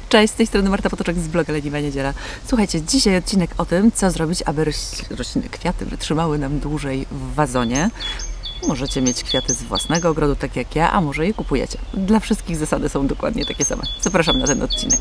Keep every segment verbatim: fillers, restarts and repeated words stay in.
Cześć, z tej strony Marta Potoczek z bloga Leniwa Niedziela. Słuchajcie, dzisiaj odcinek o tym, co zrobić, aby rośliny, kwiaty wytrzymały nam dłużej w wazonie. Możecie mieć kwiaty z własnego ogrodu, tak jak ja, a może je kupujecie. Dla wszystkich zasady są dokładnie takie same. Zapraszam na ten odcinek.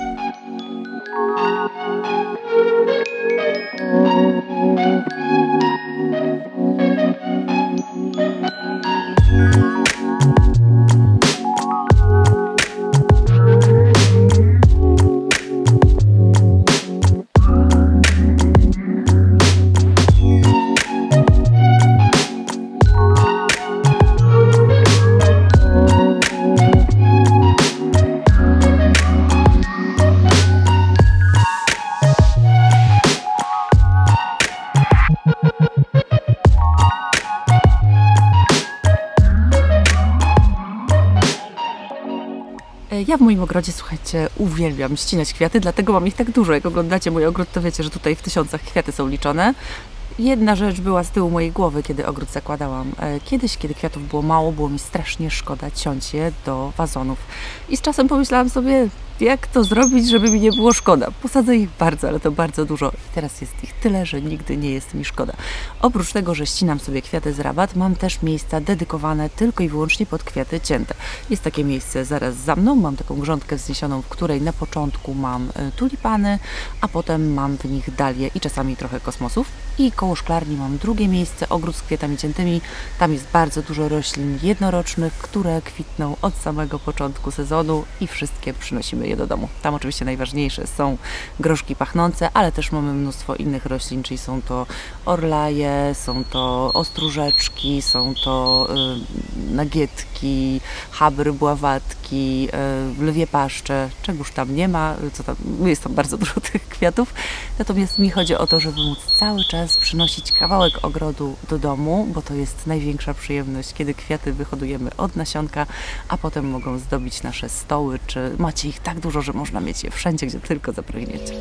Ja w moim ogrodzie, słuchajcie, uwielbiam ścinać kwiaty, dlatego mam ich tak dużo. Jak oglądacie mój ogród, to wiecie, że tutaj w tysiącach kwiaty są liczone. Jedna rzecz była z tyłu mojej głowy, kiedy ogród zakładałam. Kiedyś, kiedy kwiatów było mało, było mi strasznie szkoda ciąć je do wazonów. I z czasem pomyślałam sobie, jak to zrobić, żeby mi nie było szkoda. Posadzę ich bardzo, ale to bardzo dużo. I teraz jest ich tyle, że nigdy nie jest mi szkoda. Oprócz tego, że ścinam sobie kwiaty z rabat, mam też miejsca dedykowane tylko i wyłącznie pod kwiaty cięte. Jest takie miejsce zaraz za mną. Mam taką grządkę wzniesioną, w której na początku mam tulipany, a potem mam w nich dalie i czasami trochę kosmosów. I koło szklarni mam drugie miejsce, ogród z kwiatami ciętymi. Tam jest bardzo dużo roślin jednorocznych, które kwitną od samego początku sezonu i wszystkie przynosimy je do domu. Tam oczywiście najważniejsze są groszki pachnące, ale też mamy mnóstwo innych roślin, czyli są to orlaje, są to ostróżeczki, są to y, nagietki, chabry, bławatki, y, lwie paszcze, czegoż tam nie ma, co tam, jest tam bardzo dużo tych kwiatów. Natomiast mi chodzi o to, żeby móc cały czas przynosić kawałek ogrodu do domu, bo to jest największa przyjemność, kiedy kwiaty wyhodujemy od nasionka, a potem mogą zdobić nasze stoły, czy macie ich tak dużo, że można mieć je wszędzie, gdzie tylko zapragniecie.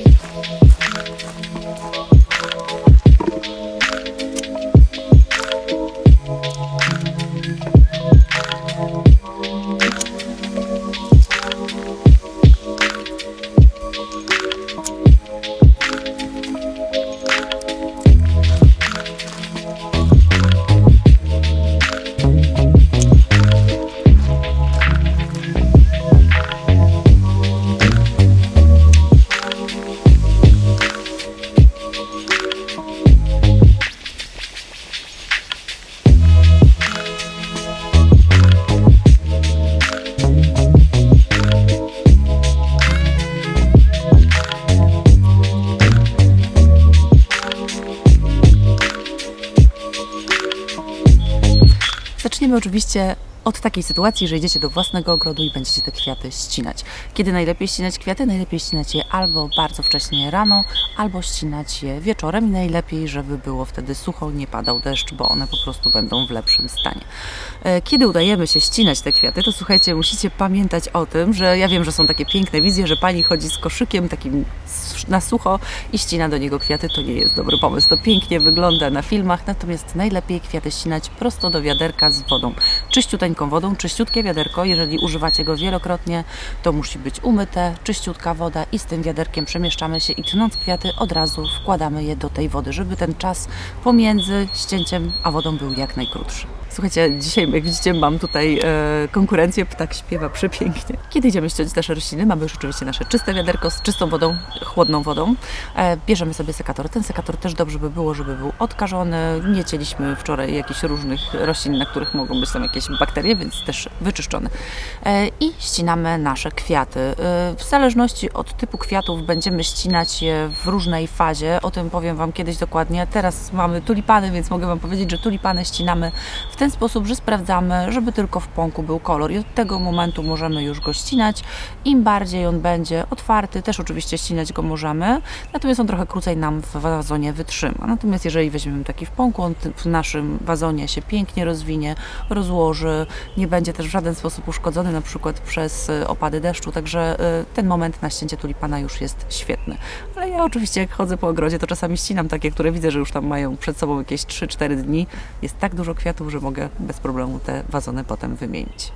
Zaczniemy oczywiście od takiej sytuacji, że idziecie do własnego ogrodu i będziecie te kwiaty ścinać. Kiedy najlepiej ścinać kwiaty? Najlepiej ścinać je albo bardzo wcześnie rano, albo ścinać je wieczorem i najlepiej, żeby było wtedy sucho, nie padał deszcz, bo one po prostu będą w lepszym stanie. Kiedy udajemy się ścinać te kwiaty, to słuchajcie, musicie pamiętać o tym, że ja wiem, że są takie piękne wizje, że pani chodzi z koszykiem takim na sucho i ścina do niego kwiaty. To nie jest dobry pomysł. To pięknie wygląda na filmach, natomiast najlepiej kwiaty ścinać prosto do wiaderka z wodą. Czyściuteńką wodą, czyściutkie wiaderko. Jeżeli używacie go wielokrotnie, to musi być umyte, czyściutka woda i z tym wiaderkiem przemieszczamy się i tnąc kwiaty od razu wkładamy je do tej wody, żeby ten czas pomiędzy ścięciem a wodą był jak najkrótszy. Słuchajcie, dzisiaj jak widzicie mam tutaj e, konkurencję, ptak śpiewa przepięknie. Kiedy idziemy ściąć nasze rośliny, mamy już oczywiście nasze czyste wiaderko z czystą wodą, chłodną wodą. E, bierzemy sobie sekator. Ten sekator też dobrze by było, żeby był odkażony. Nie cięliśmy wczoraj jakichś różnych roślin, na których mogą być tam jakieś bakterie, więc też wyczyszczony. E, I ścinamy nasze kwiaty. E, w zależności od typu kwiatów będziemy ścinać je w różnej fazie. O tym powiem Wam kiedyś dokładnie. Teraz mamy tulipany, więc mogę Wam powiedzieć, że tulipany ścinamy w ten sposób, że sprawdzamy, żeby tylko w pąku był kolor i od tego momentu możemy już go ścinać. Im bardziej on będzie otwarty, też oczywiście ścinać go możemy, natomiast on trochę krócej nam w wazonie wytrzyma. Natomiast jeżeli weźmiemy taki w pąku, on w naszym wazonie się pięknie rozwinie, rozłoży, nie będzie też w żaden sposób uszkodzony na przykład przez opady deszczu, także ten moment na ścięcie tulipana już jest świetny. Ale ja oczywiście jak chodzę po ogrodzie, to czasami ścinam takie, które widzę, że już tam mają przed sobą jakieś trzy cztery dni. Jest tak dużo kwiatów, że mogę bez problemu te wazony potem wymienić.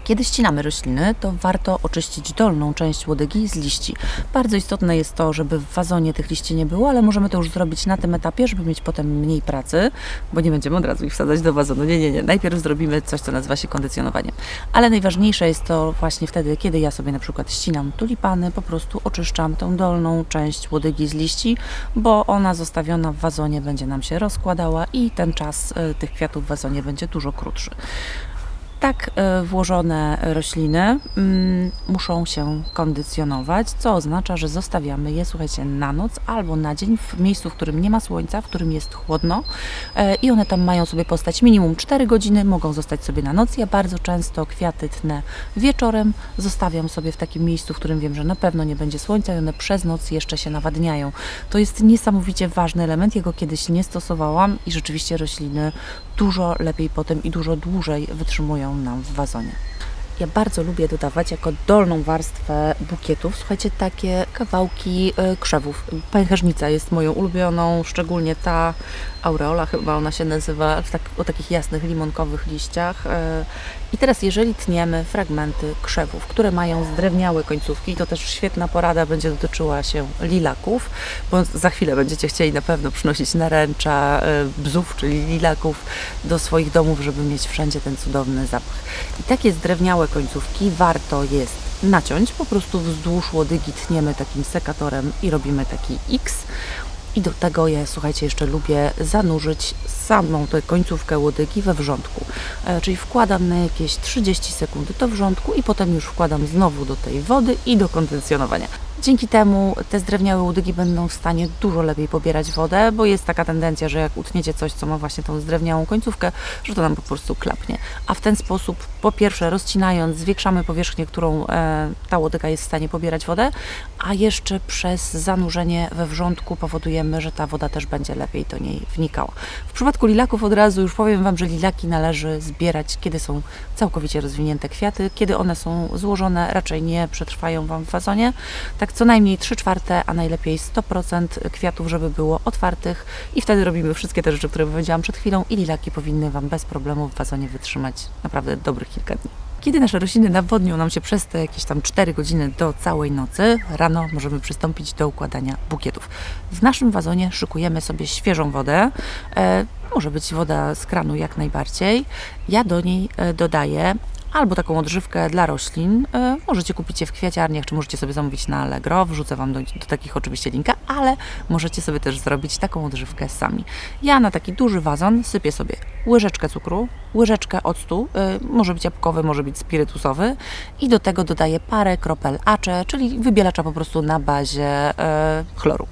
Kiedy ścinamy rośliny, to warto oczyścić dolną część łodygi z liści. Bardzo istotne jest to, żeby w wazonie tych liści nie było, ale możemy to już zrobić na tym etapie, żeby mieć potem mniej pracy, bo nie będziemy od razu ich wsadzać do wazonu. Nie, nie, nie. Najpierw zrobimy coś, co nazywa się kondycjonowaniem. Ale najważniejsze jest to właśnie wtedy, kiedy ja sobie na przykład ścinam tulipany, po prostu oczyszczam tą dolną część łodygi z liści, bo ona zostawiona w wazonie będzie nam się rozkładała i ten czas tych kwiatów w wazonie będzie dużo krótszy. Tak włożone rośliny mm, muszą się kondycjonować, co oznacza, że zostawiamy je, słuchajcie, na noc albo na dzień w miejscu, w którym nie ma słońca, w którym jest chłodno e, i one tam mają sobie postać minimum cztery godziny, mogą zostać sobie na noc. Ja bardzo często kwiaty tnę wieczorem, zostawiam sobie w takim miejscu, w którym wiem, że na pewno nie będzie słońca i one przez noc jeszcze się nawadniają. To jest niesamowicie ważny element, jego kiedyś nie stosowałam i rzeczywiście rośliny dużo lepiej potem i dużo dłużej wytrzymują nam w wazonie. Ja bardzo lubię dodawać jako dolną warstwę bukietów, słuchajcie, takie kawałki krzewów. Pęcherzyca jest moją ulubioną, szczególnie ta aureola, chyba ona się nazywa, w tak, o takich jasnych limonkowych liściach. I teraz jeżeli tniemy fragmenty krzewów, które mają zdrewniałe końcówki, to też świetna porada będzie dotyczyła się lilaków, bo za chwilę będziecie chcieli na pewno przynosić naręcza bzów, czyli lilaków do swoich domów, żeby mieć wszędzie ten cudowny zapach. I takie zdrewniałe końcówki warto jest naciąć, po prostu wzdłuż łodygi tniemy takim sekatorem i robimy taki X. I do tego ja, słuchajcie, jeszcze lubię zanurzyć samą tę końcówkę łodygi we wrzątku. E, czyli wkładam na jakieś trzydzieści sekund do wrzątku i potem już wkładam znowu do tej wody i do kondycjonowania. Dzięki temu te zdrewniałe łodygi będą w stanie dużo lepiej pobierać wodę, bo jest taka tendencja, że jak utniecie coś, co ma właśnie tą zdrewniałą końcówkę, że to nam po prostu klapnie. A w ten sposób, po pierwsze rozcinając, zwiększamy powierzchnię, którą e, ta łodyga jest w stanie pobierać wodę, a jeszcze przez zanurzenie we wrzątku powodujemy, że ta woda też będzie lepiej do niej wnikała. W przypadku lilaków od razu już powiem Wam, że lilaki należy zbierać, kiedy są całkowicie rozwinięte kwiaty. Kiedy one są złożone, raczej nie przetrwają Wam w wazonie. Tak co najmniej trzy czwarte, a najlepiej sto procent kwiatów, żeby było otwartych i wtedy robimy wszystkie te rzeczy, które powiedziałam przed chwilą i lilaki powinny Wam bez problemu w wazonie wytrzymać naprawdę dobrych kilka dni. Kiedy nasze rośliny nawodnią nam się przez te jakieś tam cztery godziny do całej nocy, rano możemy przystąpić do układania bukietów. W naszym wazonie szykujemy sobie świeżą wodę, e, może być woda z kranu jak najbardziej. Ja do niej e, dodaję albo taką odżywkę dla roślin. E, możecie kupić je w kwiaciarniach, czy możecie sobie zamówić na Allegro. Wrzucę Wam do, do takich oczywiście linka, ale możecie sobie też zrobić taką odżywkę sami. Ja na taki duży wazon sypię sobie łyżeczkę cukru, łyżeczkę octu, e, może być jabłkowy, może być spirytusowy i do tego dodaję parę kropel acze, czyli wybielacza po prostu na bazie e, chloru.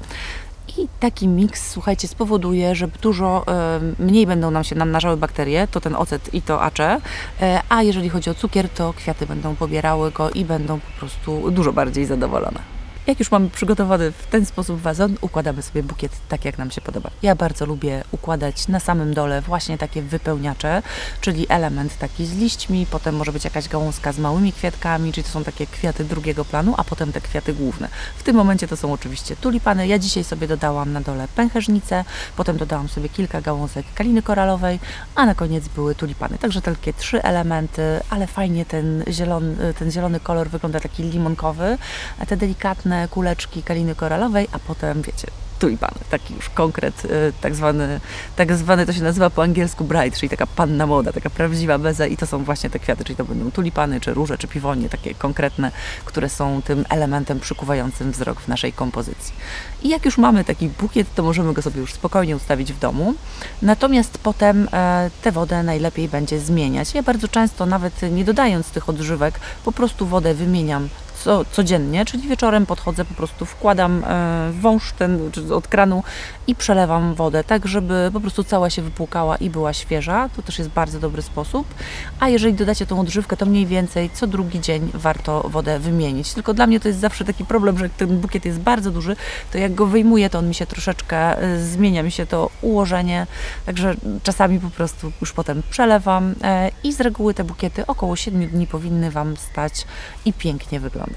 I taki miks, słuchajcie, spowoduje, że dużo y, mniej będą nam się namnażały bakterie, to ten ocet i to acze, y, a jeżeli chodzi o cukier, to kwiaty będą pobierały go i będą po prostu dużo bardziej zadowolone. Jak już mamy przygotowany w ten sposób wazon, układamy sobie bukiet tak, jak nam się podoba. Ja bardzo lubię układać na samym dole właśnie takie wypełniacze, czyli element taki z liśćmi, potem może być jakaś gałązka z małymi kwiatkami, czyli to są takie kwiaty drugiego planu, a potem te kwiaty główne. W tym momencie to są oczywiście tulipany. Ja dzisiaj sobie dodałam na dole pęcherzycę, potem dodałam sobie kilka gałązek kaliny koralowej, a na koniec były tulipany. Także takie trzy elementy, ale fajnie ten zielony, ten zielony kolor wygląda taki limonkowy, a te delikatne kuleczki kaliny koralowej, a potem, wiecie, tulipany, taki już konkret, tak zwany, tak zwany, to się nazywa po angielsku bride, czyli taka panna młoda, taka prawdziwa beza i to są właśnie te kwiaty, czyli to będą tulipany, czy róże, czy piwonie, takie konkretne, które są tym elementem przykuwającym wzrok w naszej kompozycji. I jak już mamy taki bukiet, to możemy go sobie już spokojnie ustawić w domu, natomiast potem e, tę wodę najlepiej będzie zmieniać. Ja bardzo często, nawet nie dodając tych odżywek, po prostu wodę wymieniam Co, codziennie, czyli wieczorem podchodzę, po prostu wkładam e, wąż ten czy od kranu i przelewam wodę, tak żeby po prostu cała się wypłukała i była świeża. To też jest bardzo dobry sposób. A jeżeli dodacie tą odżywkę, to mniej więcej co drugi dzień warto wodę wymienić. Tylko dla mnie to jest zawsze taki problem, że jak ten bukiet jest bardzo duży, to jak go wyjmuję, to on mi się troszeczkę e, zmienia, mi się to ułożenie, także czasami po prostu już potem przelewam e, i z reguły te bukiety około siedmiu dni powinny Wam stać i pięknie wyglądać.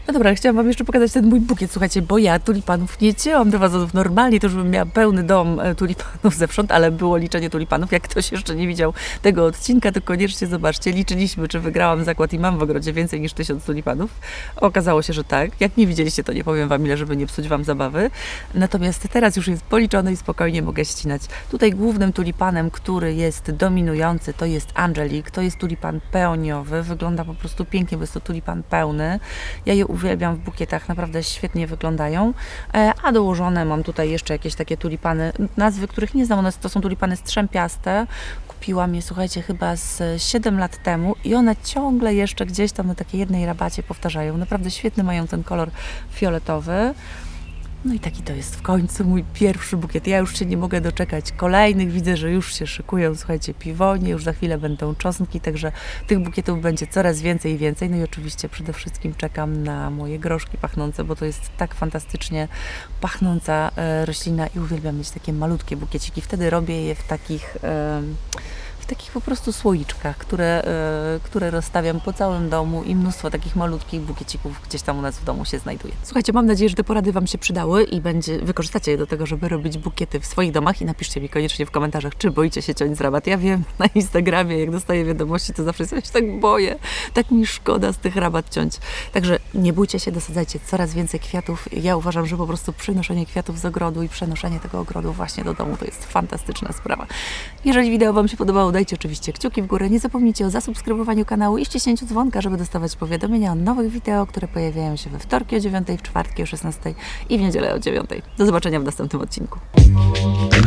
No dobra, chciałam Wam jeszcze pokazać ten mój bukiet, słuchajcie, bo ja tulipanów nie cięłam do wazonów. Normalnie to już bym miała pełny dom tulipanów zewsząd, ale było liczenie tulipanów. Jak ktoś jeszcze nie widział tego odcinka, to koniecznie zobaczcie. Liczyliśmy, czy wygrałam zakład i mam w ogrodzie więcej niż tysiąc tulipanów. Okazało się, że tak. Jak nie widzieliście, to nie powiem Wam ile, żeby nie psuć Wam zabawy. Natomiast teraz już jest policzone i spokojnie mogę ścinać. Tutaj głównym tulipanem, który jest dominujący, to jest Angelique. To jest tulipan peoniowy. Wygląda po prostu pięknie, bo jest to tulipan pełny. Ja je uwielbiam w bukietach, naprawdę świetnie wyglądają. A dołożone mam tutaj jeszcze jakieś takie tulipany, nazwy których nie znam, one to są tulipany strzępiaste. Kupiłam je, słuchajcie, chyba z siedem lat temu i one ciągle jeszcze gdzieś tam na takiej jednej rabacie powtarzają. Naprawdę świetny mają ten kolor fioletowy. No i taki to jest w końcu mój pierwszy bukiet. Ja już się nie mogę doczekać kolejnych. Widzę, że już się szykują, słuchajcie, piwonie, już za chwilę będą czosnki, także tych bukietów będzie coraz więcej i więcej. No i oczywiście przede wszystkim czekam na moje groszki pachnące, bo to jest tak fantastycznie pachnąca e, roślina i uwielbiam mieć takie malutkie bukieciki. Wtedy robię je w takich... E, w takich po prostu słoiczkach, które, yy, które rozstawiam po całym domu i mnóstwo takich malutkich bukiecików gdzieś tam u nas w domu się znajduje. Słuchajcie, mam nadzieję, że te porady Wam się przydały i będzie, wykorzystacie je do tego, żeby robić bukiety w swoich domach i napiszcie mi koniecznie w komentarzach, czy boicie się ciąć z rabat. Ja wiem, na Instagramie, jak dostaję wiadomości, to zawsze sobie się tak boję, tak mi szkoda z tych rabat ciąć. Także nie bójcie się, dosadzajcie coraz więcej kwiatów. Ja uważam, że po prostu przynoszenie kwiatów z ogrodu i przenoszenie tego ogrodu właśnie do domu to jest fantastyczna sprawa. Jeżeli wideo Wam się podobało, dajcie oczywiście kciuki w górę. Nie zapomnijcie o zasubskrybowaniu kanału i ściśnięciu dzwonka, żeby dostawać powiadomienia o nowych wideo, które pojawiają się we wtorki o dziewiątej, w czwartki o szesnastej i w niedzielę o dziewiątej. Do zobaczenia w następnym odcinku.